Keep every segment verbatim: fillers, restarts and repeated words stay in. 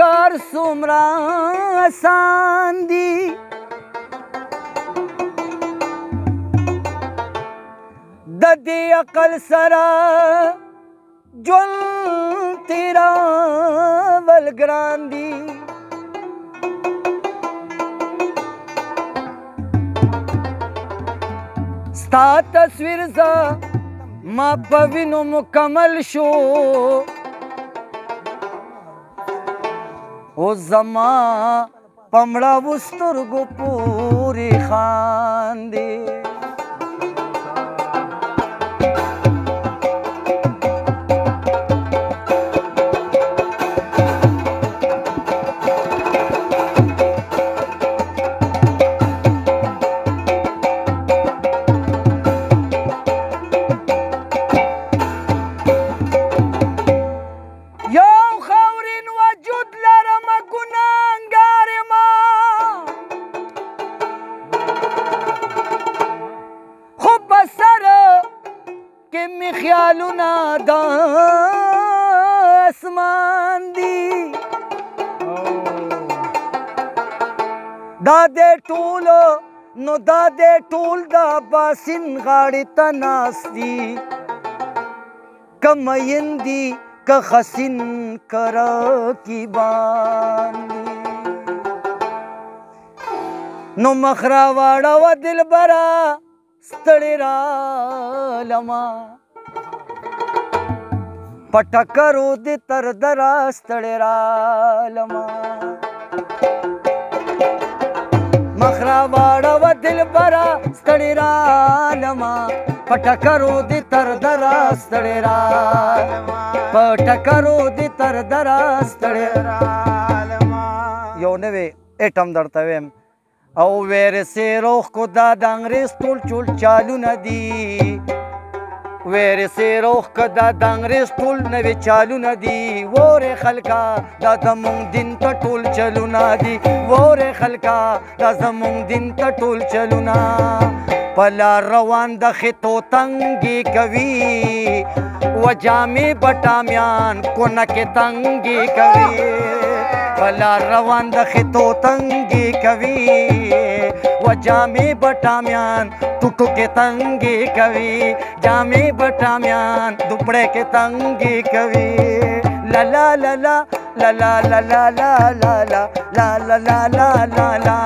کار څومره آسان دي د دې عقل سره ژوند تېرول ګران دي ستا تصویر زه ما په وینو مکمل شو اوس زما په مړاوو سترګو پورې خاندې خیالونه د اسمان دي دا دې ټول نو دا دې ټول د باسین غاړې ته ناست دي که مین دي که خسین که رقیبان دي نو مخ راواړوه دلبره ستړې رالمه په ټکرو دې تر دره ستړې رالمه مخ راواړوه دلبره ستړې رالمه په ټکرو دې تر دره ستړې رالمه په ټکرو دې تر دره ستړې رالمه یو نوی ایټم درته ویم او ویرې سیروخ کو دا د انګریز ټول چول چالونه دي ویرې سیروخ که دا د انګریز ټول نوې چالونه دي وورې خلکه دا زمونږ دین ته ټول چلونه دي وورې خلکه دا زمونږ دین ته ټول چلونه په لار روان د خطو تنګې کوي و جامې بټامیان کونه کې تنګې کوي په لار روان د خطو تنګې کوي و جامې بټامیان ټوټو کې تنګې کوي جامې بټامیان دوپړې کې تنګې کوي لا لا لا لا لا لا لا لا لا لا لا لا لا لا لا لا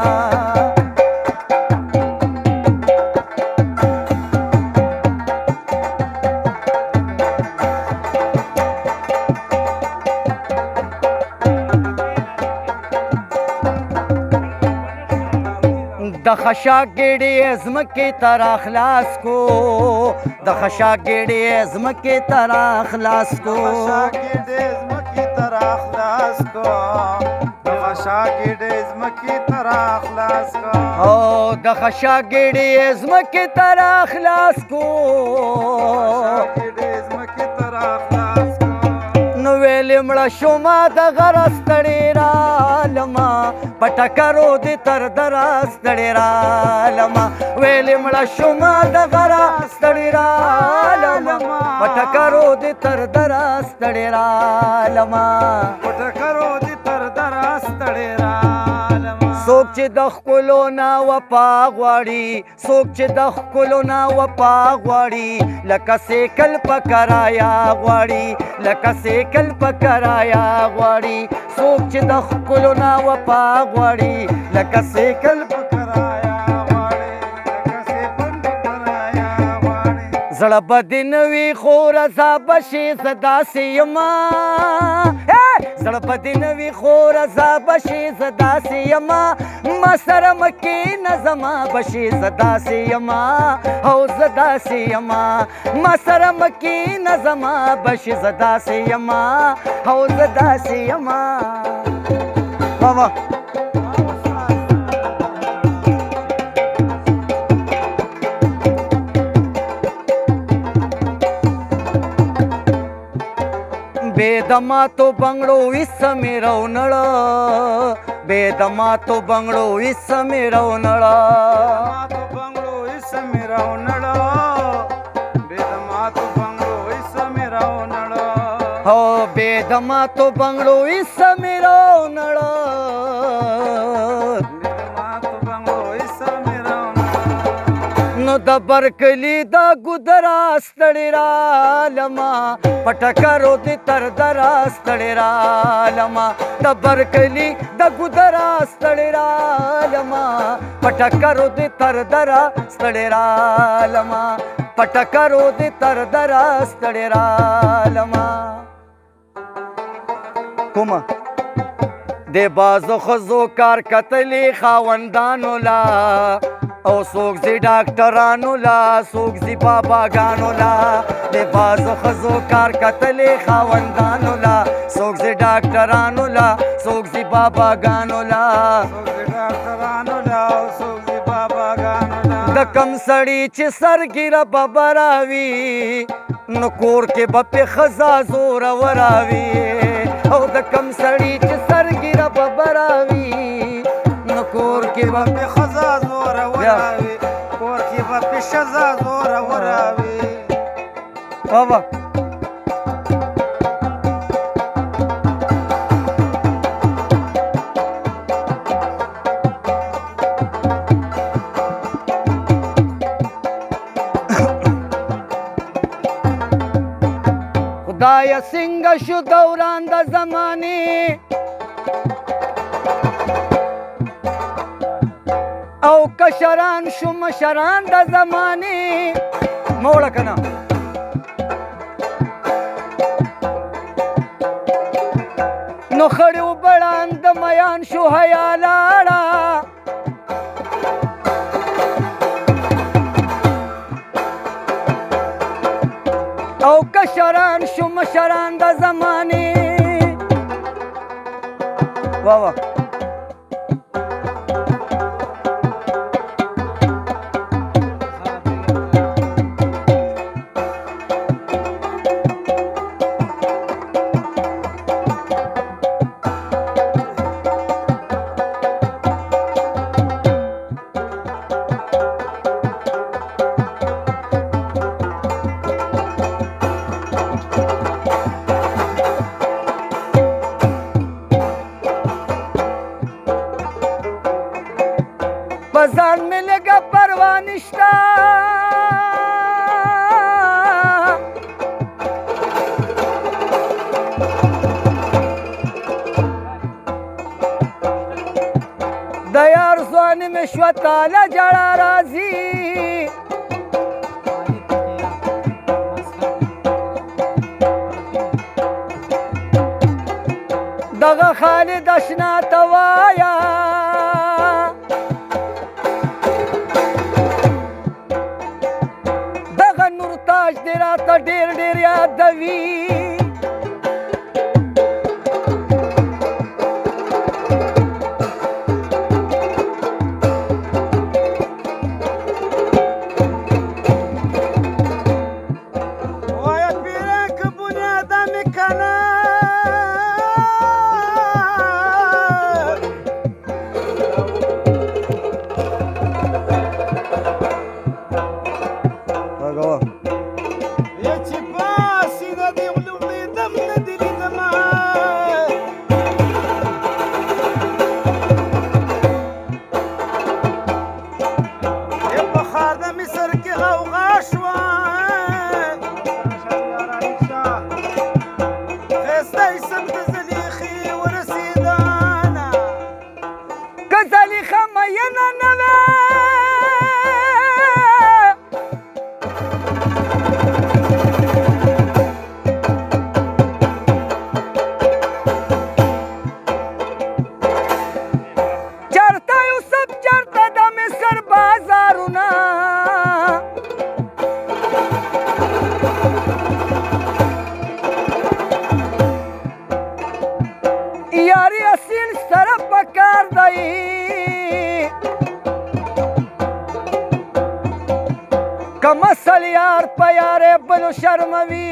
د خشاګړې ځمکې تر اخلاص کو د خشاګړې ځمکې تر اخلاص کو خشاګړې ځمکې تر اخلاص کو د خشاګړې ځمکې تر اخلاص کو او د خشاګړې ځمکې تر اخلاص کو خشاګړې ځمکې تر اخلاص کو نو ویلې مړه شومه د غره ستړې رالمه په ټکرو دې تر دره ستړې رالمه ویلې مړه شومه د غره ستړې رالمه په ټکرو دې تر دره ستړې رالمه په ټکرو دې تر دره ستړې رالمه څوک چې د ښکلو نه وفا غواړي څوک چې د ښکلو نه وفا غواړي لکه سیکل په کرایا غواړي لکه سیکل په کرایا غواړي څوک چې د ښکلو نه وفا غواړي لکه سیکل په کرایا غواړي لکه سیکل په کرایا غواړي زړه به دې نه وي خو رضا به شي زه داسې یمه زړه به دې نه وي خو رضا به شي زه داسې یمه ما سره مه کښېنه زما به شي زه داسې یمه او زه داسې یمه ما سره مه کښېنه زما به شي زه داسې یمه او زه داسې یمه بابا بے دماتو بنگڑو اس میرا نڑا بے دماتو بنگڑو اس میرا نڑا دماتو بنگڑو اس میرا نڑا بے دماتو بنگڑو اس میرا نڑا ہو بے ما تو بنگلو ایسا میرو نړه نو د برکلی دا ګودرا ستړی رالما پټکرو دې تر درا ستړی رالما د برکلی د ګودرا ستړی رالما پټکرو دې تر درا ستړی رالما پټکرو دې تر درا ستړی رالما کومه د بازو خزو کار کتلی خاوندانو لا او څوک زی ډاکټرانو لا څوک زی باباګانو لا د بازو خزو کار کتلی خاوندانو لا څوک زی ډاکټرانو لا څوک زی باباګانو لا د کم سړي چې سرګیره ببراوي نو کور کې به پې ښځه زوره وراوي او د کم سړي چې سرګیره ببراوي نو کور کې به پې ښځه زوره وراوي کور کې به پې ښځه زوره وراوي بابا خدایا څنګه شو دوران د زمانې او کشران شو مشران د زمانې موړه کنه نو خړې وبړان د میان شو حیا لاړه او کشران شو مشران د زمانې واه واه بزان میں لگا پرواہ نشتا دیار زوانی میں شوتالا جڑا رازی دغا خالد اشنا توایا تا ډیر ډیر یادوي وایا پیره که بنیاده میکنه یاری اصیل سره پکار دی کم اصل یار په یارې بلو شرموي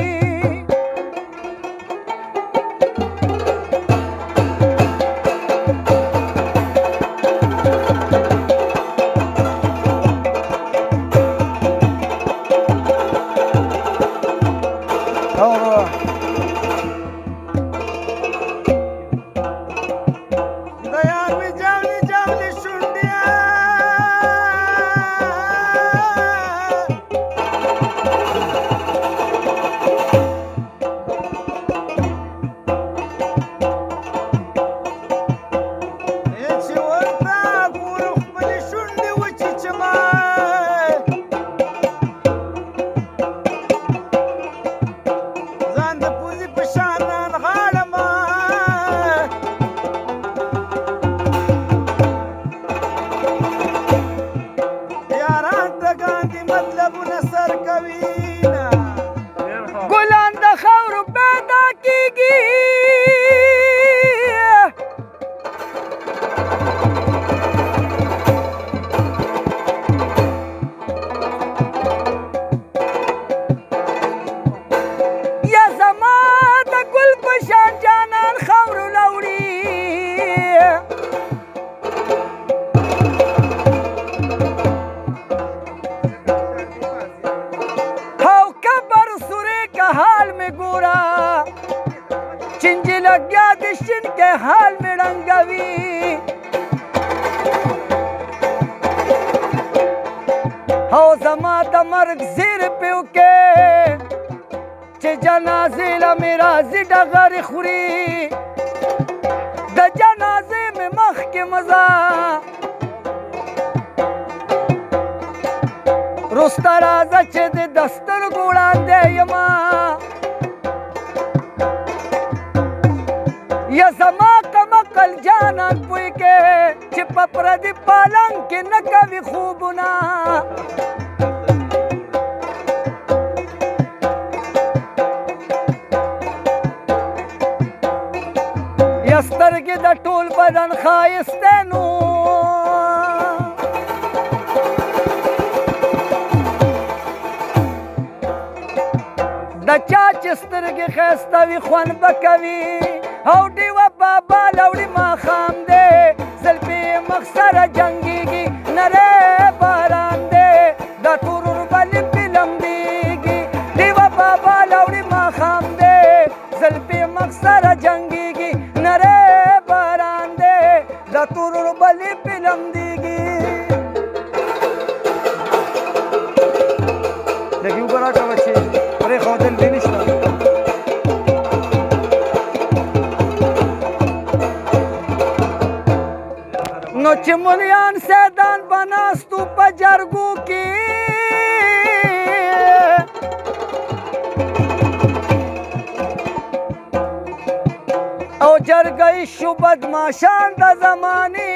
او کبر سوری کا حال میں گورا چنجی لگ گیا دشن کے حال میں رنگوی او زما د مرگ زیر پیو کے چه جنازی لمیرا زی ڈغر خوری د جنازی میں مخ کے مزا رستا رازا چه د دستر گوڑان دے یما یا زما کمقل جانان پوئی کے چه پپردی پالنگ کے نکوی خوبنا سترګې د ټول بدن ښایسته نو د چا چې سترګې ښایسته وي خوند به کوي او ډیوه بابا لوړي ماښام دی زلفې یې مخ سره جنګېږي نری باران دی دا تورور به لپې لمدېږي ډیوه بابا لوړي ماښام دی زلفې یې مخ سره جنګېږي نره باران دے دا تورور بلی پلم دیگی لگی اوپر آٹا بچے پرے خوادل بھی نشتا نو چه ملیان سیدان بناستو پا جرگو کی او جرگئی شو بدماشان دا زمانی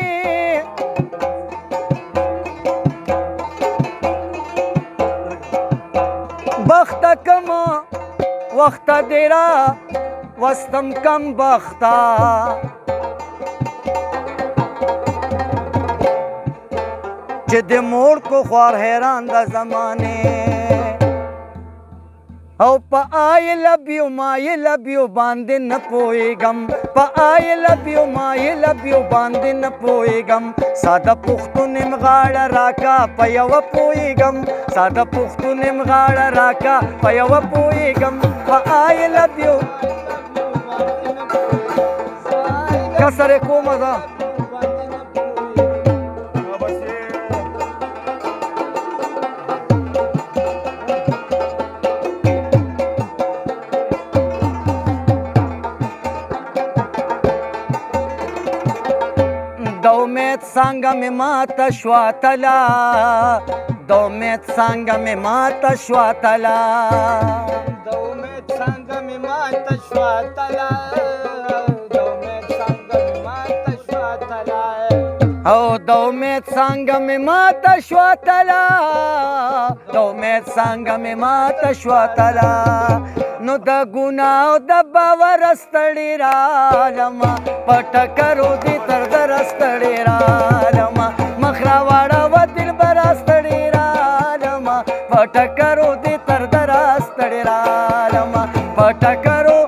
بخت کم وقت دیرا وستم کم بختا چه دی موڑ کو خوار حیران دا زمانی او پا آئی لبیو مائی لبیو باندے نہ پوئے گم پا آئی لبیو مائی لبیو باندے نہ پوئے گم سادہ پختو نم غاڑا راکا پیو پوئے گم سادہ پختو نم غاڑا راکا پیو پوئے گم پا آئی لبیو کسر کو مزا دومیت سانگا میں ماتا شواتلا دومیت سانگا میں ماتا شواتلا دومیت سانگا میں ماتا شواتلا دومیت سانگا میں ماتا شواتلا او دومیت سانگا میں ماتا شواتلا دومیت سانگا میں ماتا شواتلا نو دا گناو دا باور استڑی رالما پٹا کرو دی تر در استڑی رالما مخرا واڑا و دل بر استڑی رالما پٹا کرو دی تر در استڑی رالما پٹا کرو